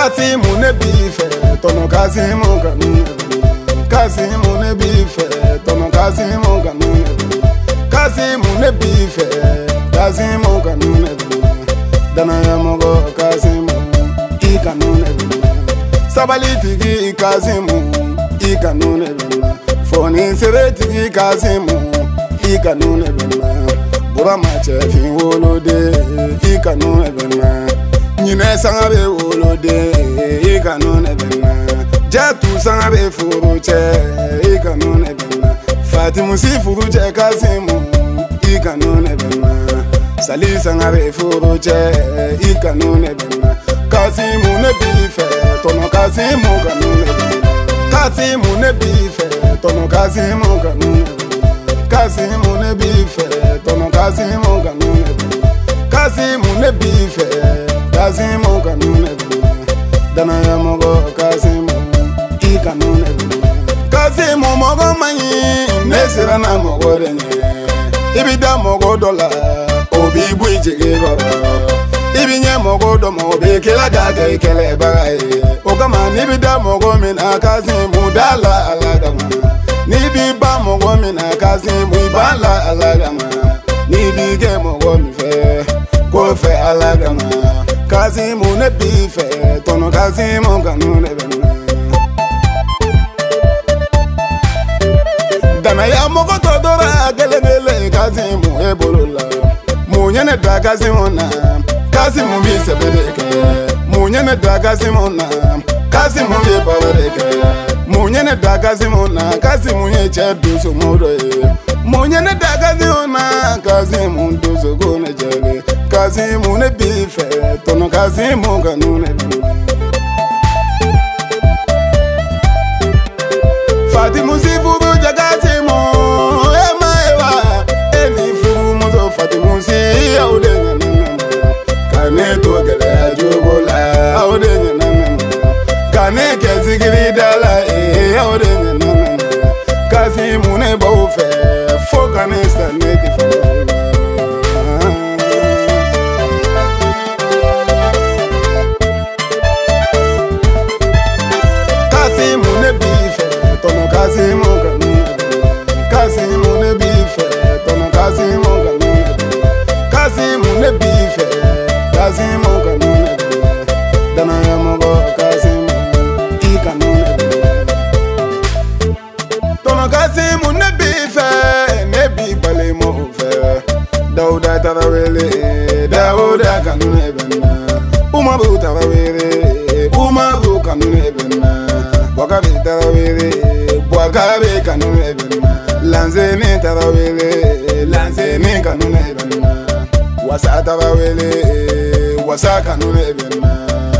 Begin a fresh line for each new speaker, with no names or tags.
Kasimu ne bife, tono Kasimu kanune benna. Kasimu ne bife, tono Kasimu kanune benna. Kasimu ne bife, Kasimu kanune benna. Dana ya mogo Kasimu, I kanune benna. Sabalitigi Kasimu, I kanune benna. Foni seretigi Kasimu, I kanune benna. Burama chefi wolode, I kanune benna. Nyine sangabe wolode, I kanune benna. Jatu sangabe furuche, I kanune benna. Fatimu si furuche Kasimu, I kanune benna. Sali sangabe furuche, I kanune benna. Kasimu ne bife, tono Kasimu kanune benna. Kasimu ne bife, tono Kasimu kanune benna. Kasimu ne bife, tono Kasimu kanune benna. Kasimu ne bife, Kasimu kanune benna. Dana ya mogo Kasimu, I kanune benna. Kasimu mogo manyi, nesira na mogo denye. Ibida mogo dola, obi buijige gora. Ibinye mogo domo, obi kila gaga ikele bagai. Okama nibida mogo mina Kasimu dala alagama. Nibi ba mogo mina Kasimu ibala alagama. Nibi ge mogo mife, kofe alagama. Kasimu ne bife, tono Kasimu kanune benna. Dana ya mogo todora gelengele Kasimu ebolola. Munyene da Kasimu na, Kasimu mi sebedeke. Munyene da Kasimu na, Kasimu mi bawadeke. Munyene da Kasimu na, Kasimu ye chedu sumodo ye. Munyene da Kasimu na, Kasimu nduzo gune jale. Kasimu ne bife, tono Kasimu kanune benna. Fatimu si furu ja Kasimu, ema ewa. Eni furu muzo Fatimu si aude nyanana. Kane to gele ajugola, aude nyanana. Kane kezigiri dala, aude nyanana. Kasimu ne baufe, foka ne staneti furu. Kasimu ne bife, tono Kasimu kanune benna. Kasimu ne bife, tono Kasimu kanune benna. Kasimu ne bife, Kasimu kanune benna. Dana ya mogo Kasimu, I kanune benna. Tono Kasimu ne bife, ne bi bale mo fe. Dauda tarawele, Dauda kanune benna. Umaru tarawele, Umaru kanune benna. Wakabe tarawele, Wakabe kanune benna. Lanzeni tarawele, Lanzeni kanune benna. Wasa tarawele, Wasa kanune benna.